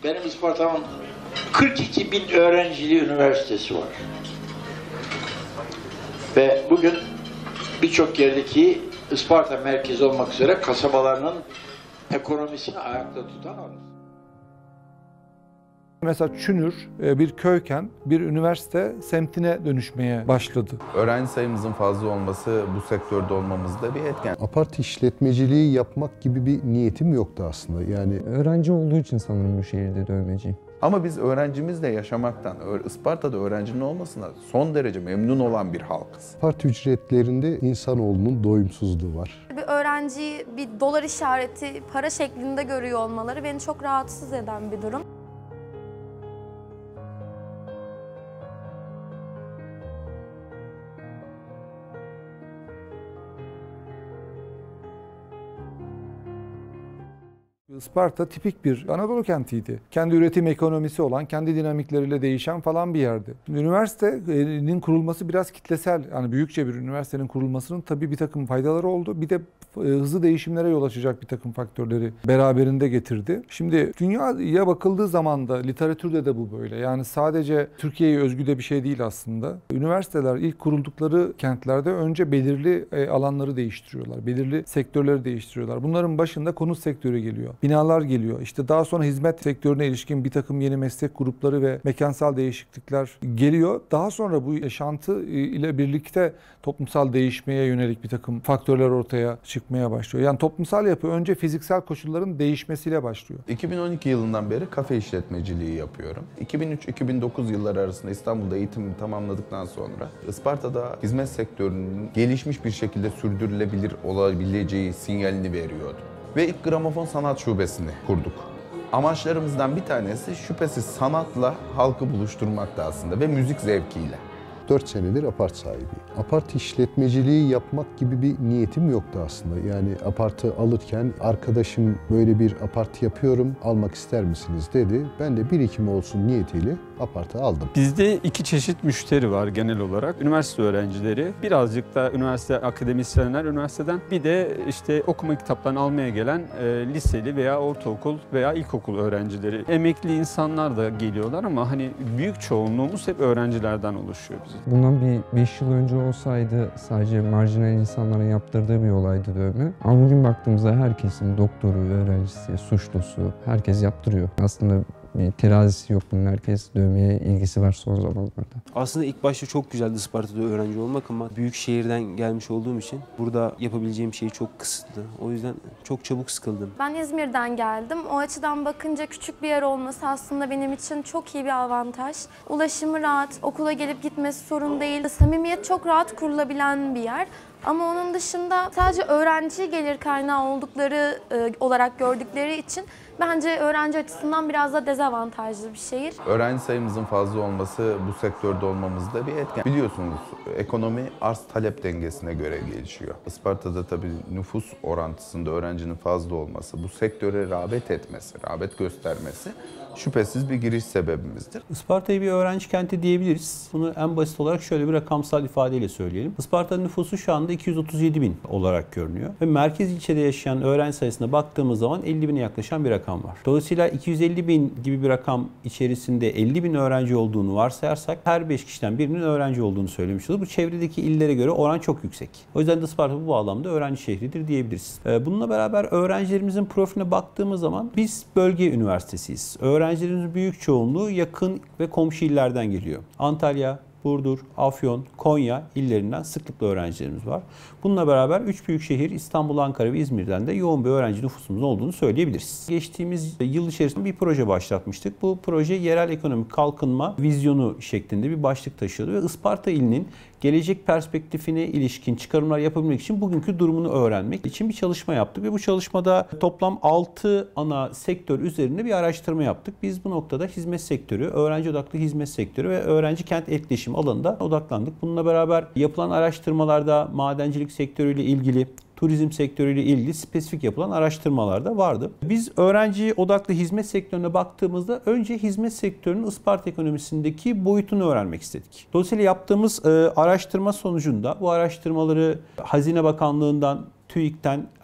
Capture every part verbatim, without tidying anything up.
Benim Isparta'nın kırk iki bin öğrencili üniversitesi var. Ve bugün birçok yerdeki Isparta merkezi olmak üzere kasabalarının ekonomisini ayakta tutan orası. Mesela Çünür bir köyken bir üniversite semtine dönüşmeye başladı. Öğrenci sayımızın fazla olması bu sektörde olmamızda bir etken. Apart işletmeciliği yapmak gibi bir niyetim yoktu aslında. Yani öğrenci olduğu için sanırım bu şehirde dövmeciyim. Ama biz öğrencimizle yaşamaktan, Isparta'da öğrencinin olmasına son derece memnun olan bir halkız. apart ücretlerinde insanoğlunun doyumsuzluğu var. Bir öğrenciyi bir dolar işareti para şeklinde görüyor olmaları beni çok rahatsız eden bir durum. Isparta tipik bir Anadolu kentiydi. Kendi üretim ekonomisi olan, kendi dinamikleriyle değişen falan bir yerdi. Üniversitenin kurulması biraz kitlesel, yani büyükçe bir üniversitenin kurulmasının tabii bir takım faydaları oldu. Bir de hızlı değişimlere yol açacak bir takım faktörleri beraberinde getirdi. Şimdi dünyaya bakıldığı zaman da literatürde de bu böyle. Yani sadece Türkiye'ye özgü de bir şey değil aslında. Üniversiteler ilk kuruldukları kentlerde önce belirli alanları değiştiriyorlar. Belirli sektörleri değiştiriyorlar. Bunların başında konut sektörü geliyor. Binalar geliyor. İşte daha sonra hizmet sektörüne ilişkin bir takım yeni meslek grupları ve mekansal değişiklikler geliyor. Daha sonra bu yaşantı ile birlikte toplumsal değişmeye yönelik bir takım faktörler ortaya çıkmaya başlıyor. Yani toplumsal yapı önce fiziksel koşulların değişmesiyle başlıyor. iki bin on iki yılından beri kafe işletmeciliği yapıyorum. iki bin üç iki bin dokuz yılları arasında İstanbul'da eğitimimi tamamladıktan sonra Isparta'da hizmet sektörünün gelişmiş bir şekilde sürdürülebilir olabileceği sinyalini veriyordu. Ve ilk gramofon sanat şubesini kurduk. Amaçlarımızdan bir tanesi şüphesiz sanatla halkı buluşturmaktı aslında ve müzik zevkiyle. dört senedir apart sahibiyim. Apart işletmeciliği yapmak gibi bir niyetim yoktu aslında. Yani apartı alırken arkadaşım böyle bir apart yapıyorum, almak ister misiniz dedi. Ben de birikim olsun niyetiyle apartı aldım. Bizde iki çeşit müşteri var genel olarak. Üniversite öğrencileri, birazcık da üniversite akademisyenler üniversiteden, bir de işte okuma kitaplarını almaya gelen e, liseli veya ortaokul veya ilkokul öğrencileri. Emekli insanlar da geliyorlar ama hani büyük çoğunluğumuz hep öğrencilerden oluşuyor bizim. Bundan bir beş yıl önce olsaydı sadece marjinal insanların yaptırdığı bir olaydı dövme. Ama bugün baktığımızda herkesin doktoru, öğrencisi, suçlusu, herkes yaptırıyor. Aslında bir terazisi yok bunun. Herkes dövmeye ilgisi var son zamanlarda. Aslında ilk başta çok güzeldi Isparta'da öğrenci olmak ama büyük şehirden gelmiş olduğum için burada yapabileceğim şey çok kısıtlı. O yüzden çok çabuk sıkıldım. Ben İzmir'den geldim. O açıdan bakınca küçük bir yer olması aslında benim için çok iyi bir avantaj. Ulaşımı rahat, okula gelip gitmesi sorun değil. Samimiyet çok rahat kurulabilen bir yer. Ama onun dışında sadece öğrenci gelir kaynağı oldukları e, olarak gördükleri için bence öğrenci açısından biraz da dezavantajlı bir şehir. Öğrenci sayımızın fazla olması bu sektörde olmamızda bir etken. Biliyorsunuz ekonomi arz-talep dengesine göre gelişiyor. Isparta'da tabii nüfus orantısında öğrencinin fazla olması, bu sektöre rağbet etmesi, rağbet göstermesi şüphesiz bir giriş sebebimizdir. Isparta'yı bir öğrenci kenti diyebiliriz. Bunu en basit olarak şöyle bir rakamsal ifadeyle söyleyelim. Isparta'nın nüfusu şu anda iki yüz otuz yedi bin olarak görünüyor. Ve merkez ilçede yaşayan öğrenci sayısına baktığımız zaman elli bine yaklaşan bir rakam var. Dolayısıyla iki yüz elli bin gibi bir rakam içerisinde elli bin öğrenci olduğunu varsayarsak her beş kişiden birinin öğrenci olduğunu söylemiş oluruz. Bu çevredeki illere göre oran çok yüksek. O yüzden de Isparta bu bağlamda öğrenci şehridir diyebiliriz. Bununla beraber öğrencilerimizin profiline baktığımız zaman biz bölge üniversitesiyiz. Öğrencilerimizin büyük çoğunluğu yakın ve komşu illerden geliyor. Antalya, Burdur, Afyon, Konya illerinden sıklıkla öğrencilerimiz var. Bununla beraber üç büyük şehir İstanbul, Ankara ve İzmir'den de yoğun bir öğrenci nüfusumuzun olduğunu söyleyebiliriz. Geçtiğimiz yıl içerisinde bir proje başlatmıştık. Bu proje yerel ekonomik kalkınma vizyonu şeklinde bir başlık taşıyordu ve Isparta ilinin gelecek perspektifine ilişkin çıkarımlar yapabilmek için bugünkü durumunu öğrenmek için bir çalışma yaptık ve bu çalışmada toplam altı ana sektör üzerinde bir araştırma yaptık. Biz bu noktada hizmet sektörü, öğrenci odaklı hizmet sektörü ve öğrenci kent etkileşimi alanında odaklandık. Bununla beraber yapılan araştırmalarda madencilik sektörüyle ilgili, turizm sektörüyle ilgili spesifik yapılan araştırmalar da vardı. Biz öğrenci odaklı hizmet sektörüne baktığımızda önce hizmet sektörünün Isparta ekonomisindeki boyutunu öğrenmek istedik. Dolayısıyla yaptığımız e, araştırma sonucunda bu araştırmaları Hazine Bakanlığı'ndan, TÜİK'ten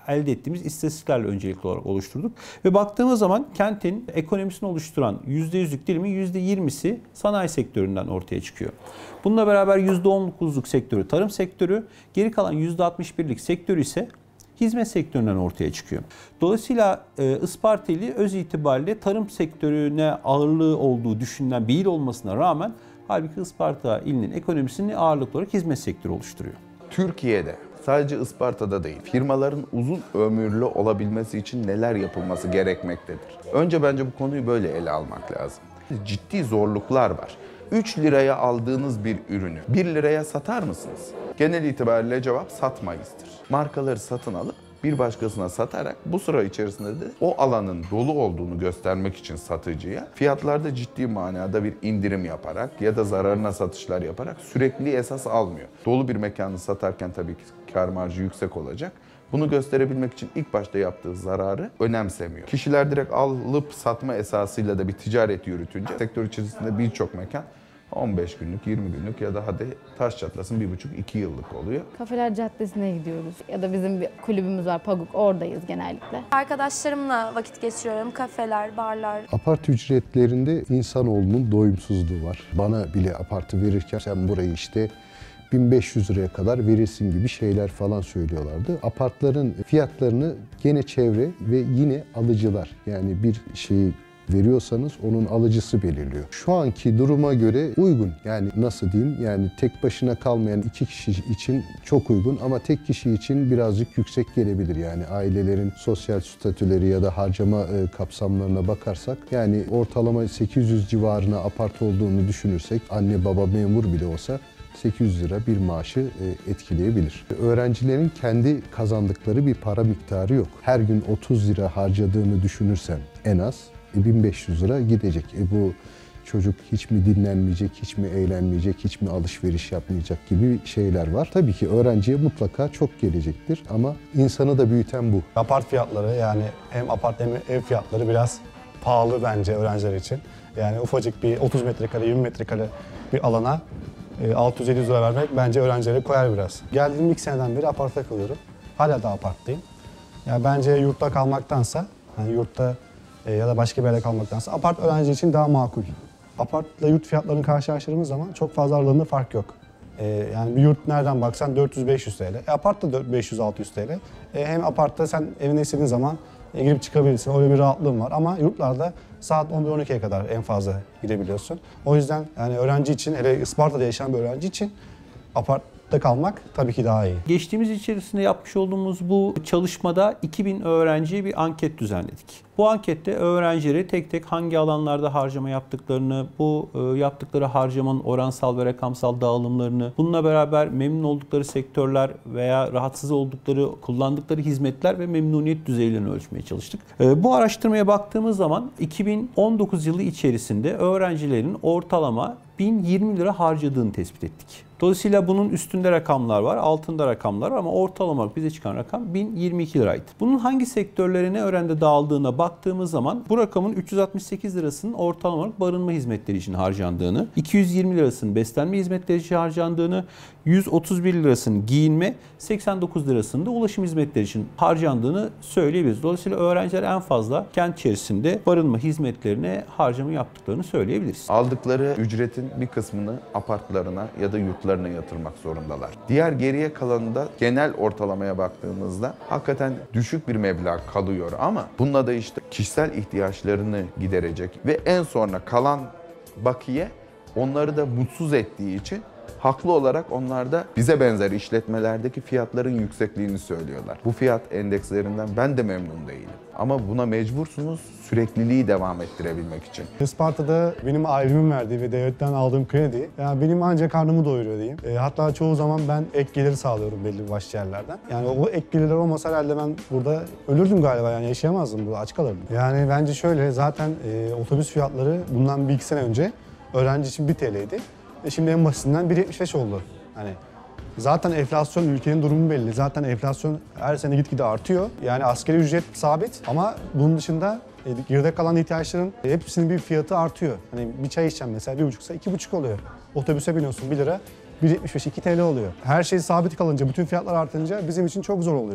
elde ettiğimiz istatistiklerle öncelikli olarak oluşturduk. Ve baktığımız zaman kentin ekonomisini oluşturan yüzde yüzlük dilimin yüzde yirmisi sanayi sektöründen ortaya çıkıyor. Bununla beraber yüzde on dokuzluk sektörü tarım sektörü, geri kalan yüzde altmış birlik sektörü ise hizmet sektöründen ortaya çıkıyor. Dolayısıyla Isparta ili öz itibariyle tarım sektörüne ağırlığı olduğu düşünülen bir il olmasına rağmen halbuki Isparta ilinin ekonomisini ağırlıklı olarak hizmet sektörü oluşturuyor. Türkiye'de sadece Isparta'da değil, firmaların uzun ömürlü olabilmesi için neler yapılması gerekmektedir? Önce bence bu konuyu böyle ele almak lazım. Ciddi zorluklar var. üç liraya aldığınız bir ürünü bir liraya satar mısınız? Genel itibariyle cevap satmayızdır. Markaları satın alıp bir başkasına satarak bu süre içerisinde de o alanın dolu olduğunu göstermek için satıcıya fiyatlarda ciddi manada bir indirim yaparak ya da zararına satışlar yaparak sürekli esas almıyor. Dolu bir mekanı satarken tabii ki kâr marjı yüksek olacak. Bunu gösterebilmek için ilk başta yaptığı zararı önemsemiyor. Kişiler direkt alıp satma esasıyla da bir ticaret yürütünce sektör içerisinde birçok mekan on beş günlük, yirmi günlük ya da hadi taş çatlasın bir buçuk iki yıllık oluyor. Kafeler Caddesi'ne gidiyoruz ya da bizim bir kulübümüz var Paguk, oradayız genellikle. Arkadaşlarımla vakit geçiriyorum. Kafeler, barlar. Apart ücretlerinde insanoğlunun doyumsuzluğu var. Bana bile apartı verirken sen burayı işte bin beş yüz liraya kadar verirsin gibi şeyler falan söylüyorlardı. Apartların fiyatlarını gene çevre ve yine alıcılar, yani bir şeyi veriyorsanız onun alıcısı belirliyor. Şu anki duruma göre uygun. Yani nasıl diyeyim? Yani tek başına kalmayan iki kişi için çok uygun ama tek kişi için birazcık yüksek gelebilir. Yani ailelerin sosyal statüleri ya da harcama kapsamlarına bakarsak yani ortalama sekiz yüz civarına apart olduğunu düşünürsek anne baba memur bile olsa sekiz yüz lira bir maaşı etkileyebilir. Öğrencilerin kendi kazandıkları bir para miktarı yok. Her gün otuz lira harcadığını düşünürsen en az bin beş yüz lira gidecek. E bu çocuk hiç mi dinlenmeyecek, hiç mi eğlenmeyecek, hiç mi alışveriş yapmayacak gibi şeyler var. Tabii ki öğrenciye mutlaka çok gelecektir ama insanı da büyüten bu. Apart fiyatları, yani hem apart hem ev fiyatları biraz pahalı bence öğrenciler için. Yani ufacık bir otuz metrekare, yirmi metrekare bir alana altı yüz yedi yüz lira vermek bence öğrencilere koyar biraz. Geldiğim ilk seneden beri apartta kalıyorum. Hala da aparttayım. Yani bence yurtta kalmaktansa, yani yurtta ya da başka bir yerde kalmaktansa apart öğrenci için daha makul. Apartla yurt fiyatlarını karşılaştırdığımız zaman çok fazla aralarında fark yok. Ee, yani bir yurt nereden baksan dört yüz beş yüz TL. E, apart da beş yüz altı yüz TL. E, hem apartta sen evine istediğin zaman e, girip çıkabilirsin. Öyle bir rahatlığın var ama yurtlarda saat on bir on ikiye kadar en fazla gidebiliyorsun. O yüzden yani öğrenci için, hele Isparta'da yaşayan bir öğrenci için apartta kalmak tabii ki daha iyi. Geçtiğimiz içerisinde yapmış olduğumuz bu çalışmada iki bin öğrenciye bir anket düzenledik. Bu ankette öğrencileri tek tek hangi alanlarda harcama yaptıklarını, bu yaptıkları harcamanın oransal ve rakamsal dağılımlarını, bununla beraber memnun oldukları sektörler veya rahatsız oldukları, kullandıkları hizmetler ve memnuniyet düzeylerini ölçmeye çalıştık. Bu araştırmaya baktığımız zaman iki bin on dokuz yılı içerisinde öğrencilerin ortalama bin yirmi lira harcadığını tespit ettik. Dolayısıyla bunun üstünde rakamlar var, altında rakamlar var ama ortalama bize çıkan rakam bin yirmi iki liraydı. Bunun hangi sektörlere ne oranda dağıldığına baktığımız zaman bu rakamın üç yüz altmış sekiz lirasının ortalama olarak barınma hizmetleri için harcandığını, iki yüz yirmi lirasının beslenme hizmetleri için harcandığını, yüz otuz bir lirasının giyinme, seksen dokuz lirasının da ulaşım hizmetleri için harcandığını söyleyebiliriz. Dolayısıyla öğrenciler en fazla kent içerisinde barınma hizmetlerine harcama yaptıklarını söyleyebiliriz. Aldıkları ücretin bir kısmını apartlarına ya da yurtlarına yatırmak zorundalar. Diğer geriye kalanında genel ortalamaya baktığımızda hakikaten düşük bir meblağ kalıyor ama bununla da işte kişisel ihtiyaçlarını giderecek ve en sonra kalan bakiye onları da mutsuz ettiği için haklı olarak onlar da bize benzer işletmelerdeki fiyatların yüksekliğini söylüyorlar. Bu fiyat endekslerinden ben de memnun değilim. Ama buna mecbursunuz sürekliliği devam ettirebilmek için. Isparta'da benim ailemin verdiği ve devletten aldığım kredi, yani benim ancak karnımı doyuruyor diyeyim. E, hatta çoğu zaman ben ek gelir sağlıyorum belli başlı yerlerden. Yani o ek gelirler olmasa herhalde ben burada ölürdüm galiba, yani yaşayamazdım burada, aç kalırdım. Yani bence şöyle, zaten e, otobüs fiyatları bundan bir iki sene önce öğrenci için bir T L'ydi. E şimdi en basitinden bir yetmiş beş oldu. Hani zaten enflasyon, ülkenin durumu belli. Zaten enflasyon her sene gitgide artıyor. Yani asgari ücret sabit ama bunun dışında e, geride kalan ihtiyaçların e, hepsinin bir fiyatı artıyor. Hani bir çay içeceğim mesela bir buçuksa iki buçuk oluyor. Otobüse biniyorsun bir lira, bir yetmiş beş iki T L oluyor. Her şey sabit kalınca, bütün fiyatlar artınca bizim için çok zor oluyor.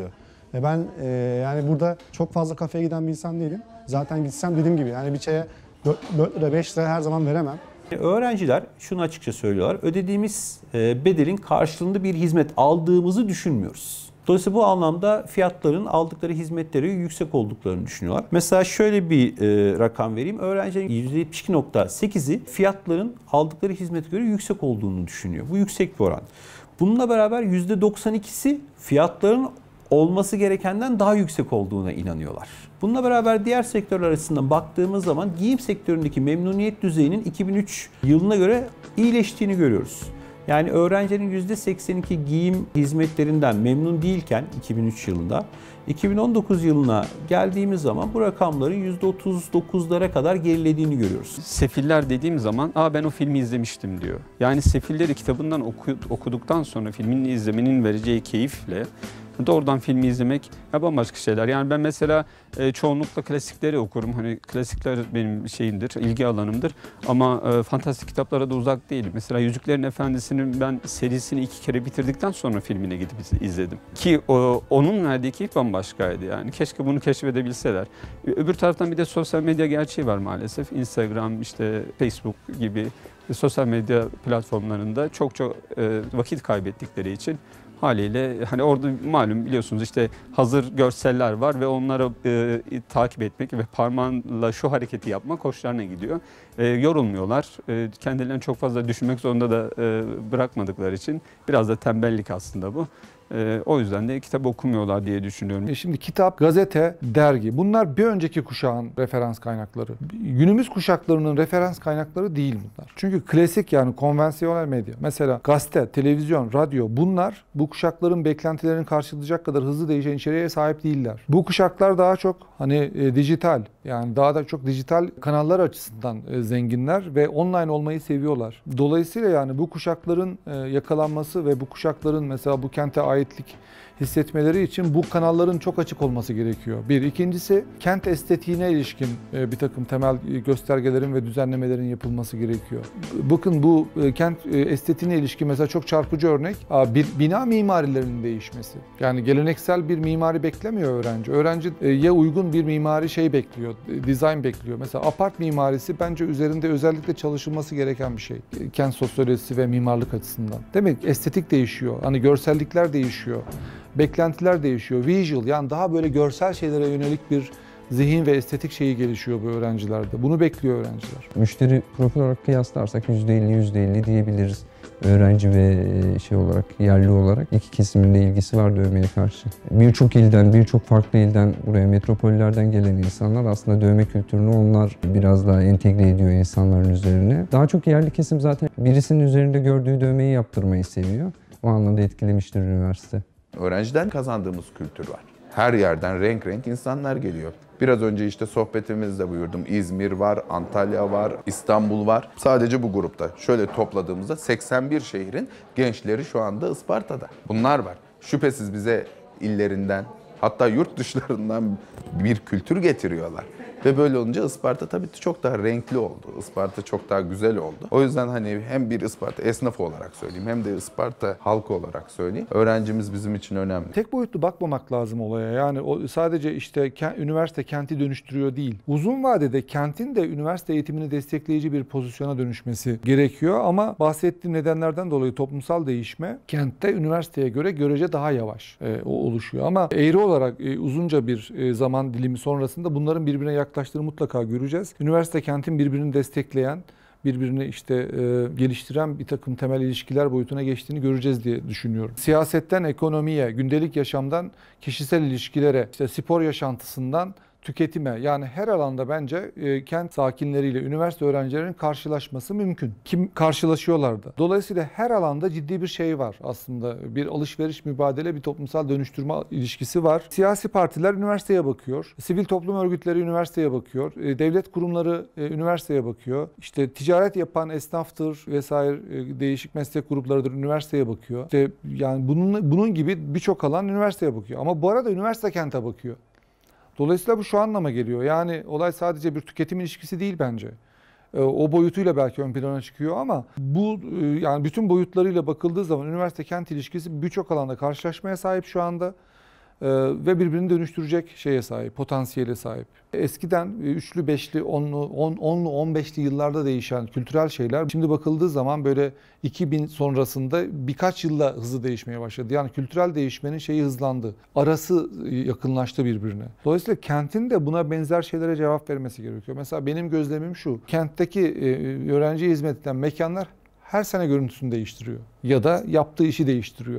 Ve ben e, yani burada çok fazla kafeye giden bir insan değilim. Zaten gitsem dediğim gibi yani bir çaya dört lira beş lira her zaman veremem. Öğrenciler şunu açıkça söylüyorlar. Ödediğimiz bedelin karşılığında bir hizmet aldığımızı düşünmüyoruz. Dolayısıyla bu anlamda fiyatların aldıkları hizmetleri yüksek olduklarını düşünüyorlar. Mesela şöyle bir e, rakam vereyim. Öğrencilerin yüzde yetmiş iki nokta sekizi fiyatların aldıkları hizmete göre yüksek olduğunu düşünüyor. Bu yüksek bir oran. Bununla beraber yüzde doksan ikisi fiyatların olması gerekenden daha yüksek olduğuna inanıyorlar. Bununla beraber diğer sektörler arasından baktığımız zaman giyim sektöründeki memnuniyet düzeyinin iki bin üç yılına göre iyileştiğini görüyoruz. Yani öğrencilerin yüzde seksen iki giyim hizmetlerinden memnun değilken iki bin üç yılında, iki bin on dokuz yılına geldiğimiz zaman bu rakamların yüzde otuz dokuzlara kadar gerilediğini görüyoruz. Sefiller dediğim zaman, aa ben o filmi izlemiştim diyor. Yani Sefilleri kitabından oku, okuduktan sonra filmini izlemenin vereceği keyifle doğrudan filmi izlemek ya bambaşka şeyler. Yani ben mesela e, çoğunlukla klasikleri okurum. Hani klasikler benim şeyimdir, ilgi alanımdır. Ama e, fantastik kitaplara da uzak değilim. Mesela Yüzüklerin Efendisi'nin ben serisini iki kere bitirdikten sonra filmine gidip izledim. Ki o, onun verdiği keyif bambaşkaydı yani. Keşke bunu keşfedebilseler. Öbür taraftan bir de sosyal medya gerçeği var maalesef. Instagram, işte Facebook gibi sosyal medya platformlarında çok çok e, vakit kaybettikleri için haliyle hani orada malum biliyorsunuz işte hazır görseller var ve onları e, takip etmek ve parmağınla şu hareketi yapmak hoşlarına gidiyor. E, yorulmuyorlar. E, kendilerini çok fazla düşünmek zorunda da e, bırakmadıkları için biraz da tembellik aslında bu. Ee, o yüzden de kitap okumuyorlar diye düşünüyorum. E şimdi kitap, gazete, dergi bunlar bir önceki kuşağın referans kaynakları. Günümüz kuşaklarının referans kaynakları değil bunlar. Çünkü klasik yani konvansiyonel medya. Mesela gazete, televizyon, radyo bunlar bu kuşakların beklentilerini karşılayacak kadar hızlı değişen içeriğe sahip değiller. Bu kuşaklar daha çok hani e, dijital yani daha da çok dijital kanallar açısından e, zenginler ve online olmayı seviyorlar. Dolayısıyla yani bu kuşakların e, yakalanması ve bu kuşakların mesela bu kente aitlik hissetmeleri için bu kanalların çok açık olması gerekiyor. Bir. İkincisi kent estetiğine ilişkin bir takım temel göstergelerin ve düzenlemelerin yapılması gerekiyor. Bakın bu kent estetiğine ilişkin mesela çok çarpıcı örnek bir bina mimarilerinin değişmesi. Yani geleneksel bir mimari beklemiyor öğrenci. Öğrenciye uygun bir mimari şey bekliyor, dizayn bekliyor. Mesela apart mimarisi bence üzerinde özellikle çalışılması gereken bir şey. Kent sosyolojisi ve mimarlık açısından. Demek estetik değişiyor. Hani görsellikler değişiyor. Beklentiler değişiyor. Visual yani daha böyle görsel şeylere yönelik bir zihin ve estetik şeyi gelişiyor bu öğrencilerde. Bunu bekliyor öğrenciler. Müşteri profil olarak kıyaslarsak yüzde elli yüzde elli diyebiliriz. Öğrenci ve şey olarak, yerli olarak iki kesimin de ilgisi var dövmeye karşı. Birçok ilden, birçok farklı ilden buraya metropollerden gelen insanlar aslında dövme kültürünü onlar biraz daha entegre ediyor insanların üzerine. Daha çok yerli kesim zaten birisinin üzerinde gördüğü dövmeyi yaptırmayı seviyor. O anlamda etkilemiştir üniversite. Öğrenciden kazandığımız kültür var. Her yerden renk renk insanlar geliyor. Biraz önce işte sohbetimizde buyurdum. İzmir var, Antalya var, İstanbul var. Sadece bu grupta şöyle topladığımızda seksen bir şehrin gençleri şu anda Isparta'da. Bunlar var. Şüphesiz bize illerinden hatta yurt dışlarından bir kültür getiriyorlar. Ve böyle olunca Isparta tabii çok daha renkli oldu. Isparta çok daha güzel oldu. O yüzden hani hem bir Isparta esnafı olarak söyleyeyim hem de Isparta halkı olarak söyleyeyim. Öğrencimiz bizim için önemli. Tek boyutlu bakmamak lazım olaya. Yani o sadece işte üniversite kenti dönüştürüyor değil. Uzun vadede kentin de üniversite eğitimini destekleyici bir pozisyona dönüşmesi gerekiyor. Ama bahsettiğim nedenlerden dolayı toplumsal değişme kentte üniversiteye göre görece daha yavaş e, oluşuyor. Ama eğri olarak e, uzunca bir e, zaman dilimi sonrasında bunların birbirine yaklaştığını mutlaka göreceğiz. Üniversite kentin birbirini destekleyen, birbirini işte e, geliştiren bir takım temel ilişkiler boyutuna geçtiğini göreceğiz diye düşünüyorum. Siyasetten ekonomiye, gündelik yaşamdan kişisel ilişkilere, işte spor yaşantısından tüketime yani her alanda bence e, kent sakinleriyle üniversite öğrencilerinin karşılaşması mümkün. Kim karşılaşıyorlar da. Dolayısıyla her alanda ciddi bir şey var aslında. Bir alışveriş, mübadele, bir toplumsal dönüştürme ilişkisi var. Siyasi partiler üniversiteye bakıyor. Sivil toplum örgütleri üniversiteye bakıyor. E, devlet kurumları e, üniversiteye bakıyor. İşte ticaret yapan esnaftır vesaire e, değişik meslek gruplarıdır üniversiteye bakıyor. İşte yani bunun bunun gibi birçok alan üniversiteye bakıyor. Ama bu arada üniversite kente bakıyor. Dolayısıyla bu şu anlama geliyor. Yani olay sadece bir tüketim ilişkisi değil bence. O boyutuyla belki ön plana çıkıyor ama bu yani bütün boyutlarıyla bakıldığı zaman üniversite kent ilişkisi birçok alanda karşılaşmaya sahip şu anda. Ee, ve birbirini dönüştürecek şeye sahip, potansiyele sahip. Eskiden üçlü, beşli, onlu, on, onlu, on beşli yıllarda değişen kültürel şeyler şimdi bakıldığı zaman böyle iki bin sonrasında birkaç yılla hızlı değişmeye başladı. Yani kültürel değişmenin şeyi hızlandı. Arası yakınlaştı birbirine. Dolayısıyla kentin de buna benzer şeylere cevap vermesi gerekiyor. Mesela benim gözlemim şu. Kentteki e, öğrenciye hizmet eden mekanlar her sene görüntüsünü değiştiriyor. Ya da yaptığı işi değiştiriyor.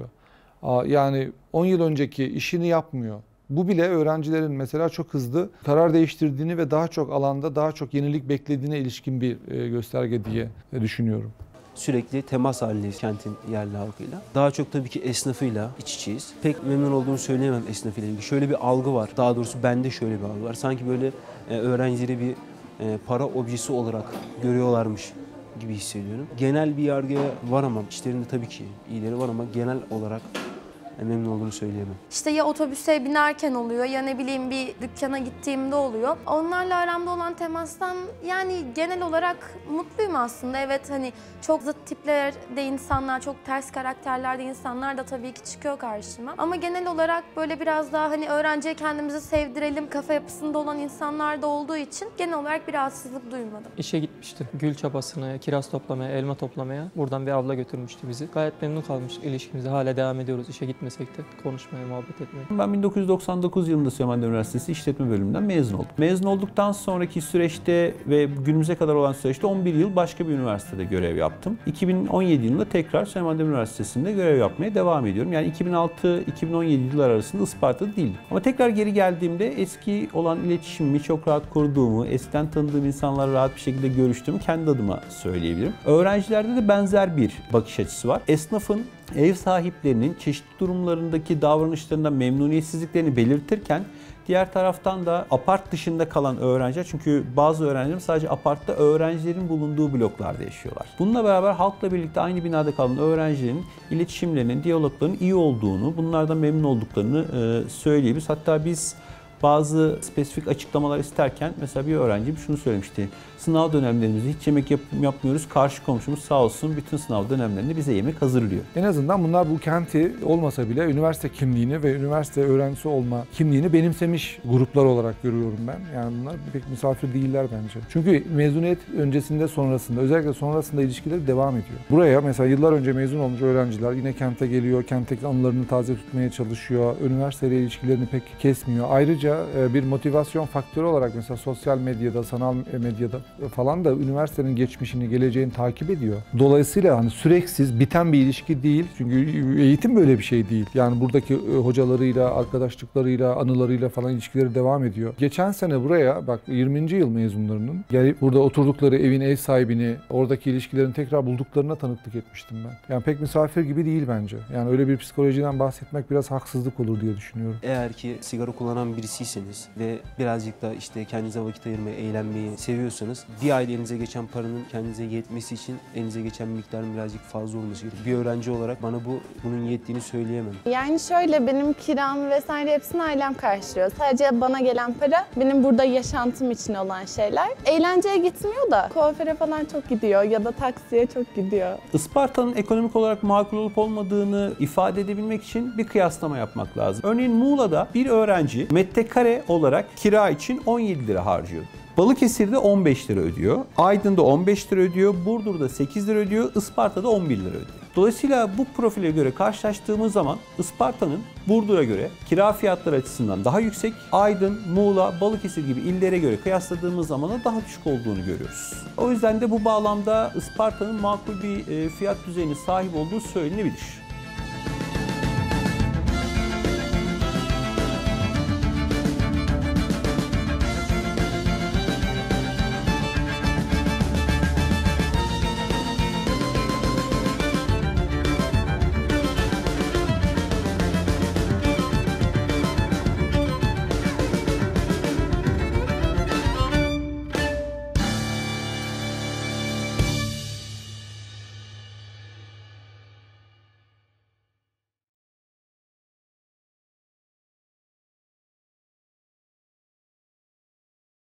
Yani on yıl önceki işini yapmıyor. Bu bile öğrencilerin mesela çok hızlı karar değiştirdiğini ve daha çok alanda daha çok yenilik beklediğine ilişkin bir gösterge diye düşünüyorum. Sürekli temas halindeyiz kentin yerli halkıyla. Daha çok tabii ki esnafıyla iç içeyiz. Pek memnun olduğumu söyleyemem esnafıyla ilgili. Şöyle bir algı var. Daha doğrusu bende şöyle bir algı var. Sanki böyle öğrencileri bir para objesi olarak görüyorlarmış gibi hissediyorum. Genel bir yargıya varamam. İşlerinde tabii ki iyileri var ama genel olarak memnun olduğunu söyleyemem. İşte ya otobüse binerken oluyor ya ne bileyim bir dükkana gittiğimde oluyor. Onlarla aramda olan temastan yani genel olarak mutluyum aslında. Evet hani çok zıt tiplerde insanlar, çok ters karakterlerde insanlar da tabii ki çıkıyor karşıma. Ama genel olarak böyle biraz daha hani öğrenciye kendimizi sevdirelim kafa yapısında olan insanlar da olduğu için genel olarak bir rahatsızlık duymadım. İşe gitmişti. Gül çapasına, kiraz toplamaya, elma toplamaya. Buradan bir abla götürmüştü bizi. Gayet memnun kalmıştık ilişkimize. Hala devam ediyoruz işe gitmesek de konuşmaya, muhabbet etmeye. Ben bin dokuz yüz doksan dokuz yılında Süleyman Demirel Üniversitesi İşletme Bölümünden mezun oldum. Mezun olduktan sonraki süreçte ve günümüze kadar olan süreçte on bir yıl başka bir üniversitede görev yaptım. iki bin on yedi yılında tekrar Süleyman Demirel Üniversitesi'nde görev yapmaya devam ediyorum. Yani iki bin altı iki bin on yedi yıllar arasında Isparta'da değildim. Ama tekrar geri geldiğimde eski olan iletişimimi çok rahat kurduğumu, eskiden tanıdığım insanlarla rahat bir şekilde görüştüğümü kendi adıma söyleyebilirim. Öğrencilerde de benzer bir bakış açısı var. Esnafın ev sahiplerinin çeşitli durumlarındaki davranışlarından memnuniyetsizliklerini belirtirken diğer taraftan da apart dışında kalan öğrenciler, çünkü bazı öğrencilerim sadece apartta öğrencilerin bulunduğu bloklarda yaşıyorlar. Bununla beraber halkla birlikte aynı binada kalan öğrencilerin iletişimlerinin, diyaloglarının iyi olduğunu, bunlardan memnun olduklarını söyleyebiliriz. Hatta biz bazı spesifik açıklamalar isterken mesela bir öğrencim şunu söylemişti. Sınav dönemlerimizde hiç yemek yap yapmıyoruz. Karşı komşumuz sağ olsun bütün sınav dönemlerinde bize yemek hazırlıyor. En azından bunlar bu kenti olmasa bile üniversite kimliğini ve üniversite öğrencisi olma kimliğini benimsemiş gruplar olarak görüyorum ben. Yani bunlar pek misafir değiller bence. Çünkü mezuniyet öncesinde sonrasında, özellikle sonrasında ilişkileri devam ediyor. Buraya mesela yıllar önce mezun olmuş öğrenciler yine kente geliyor, kentteki anılarını taze tutmaya çalışıyor. Üniversiteyle ilişkilerini pek kesmiyor. Ayrıca bir motivasyon faktörü olarak mesela sosyal medyada, sanal medyada falan da üniversitenin geçmişini, geleceğini takip ediyor. Dolayısıyla hani süreksiz, biten bir ilişki değil. Çünkü eğitim böyle bir şey değil. Yani buradaki hocalarıyla, arkadaşlıklarıyla, anılarıyla falan ilişkileri devam ediyor. Geçen sene buraya bak yirminci yıl mezunlarının gelip burada oturdukları evin ev sahibini, oradaki ilişkilerini tekrar bulduklarına tanıklık etmiştim ben. Yani pek misafir gibi değil bence. Yani öyle bir psikolojiden bahsetmek biraz haksızlık olur diye düşünüyorum. Eğer ki sigara kullanan birisiyseniz ve birazcık da işte kendinize vakit ayırmayı, eğlenmeyi seviyorsanız bir ayda elinize geçen paranın kendinize yetmesi için elinize geçen miktarın birazcık fazla olması gerekiyor. Bir öğrenci olarak bana bu bunun yettiğini söyleyemem. Yani şöyle benim kiramı vesaire hepsini ailem karşılıyor. Sadece bana gelen para benim burada yaşantım için olan şeyler. Eğlenceye gitmiyor da kuaföre falan çok gidiyor ya da taksiye çok gidiyor. Isparta'nın ekonomik olarak makul olup olmadığını ifade edebilmek için bir kıyaslama yapmak lazım. Örneğin Muğla'da bir öğrenci metrekare olarak kira için on yedi lira harcıyor. Balıkesir'de on beş lira ödüyor, Aydın'da on beş lira ödüyor, Burdur'da sekiz lira ödüyor, Isparta'da on bir lira ödüyor. Dolayısıyla bu profile göre karşılaştığımız zaman Isparta'nın Burdur'a göre kira fiyatları açısından daha yüksek, Aydın, Muğla, Balıkesir gibi illere göre kıyasladığımız zaman da daha düşük olduğunu görüyoruz. O yüzden de bu bağlamda Isparta'nın makul bir fiyat düzeyine sahip olduğu söylenebilir.